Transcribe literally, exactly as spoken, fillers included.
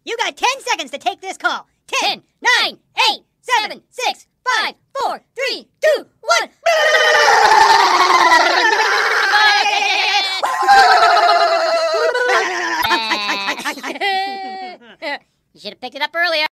You got ten seconds to take this call. Ten, Ten, nine, eight, seven, six, five, four, three, two, one. You should have picked it up earlier.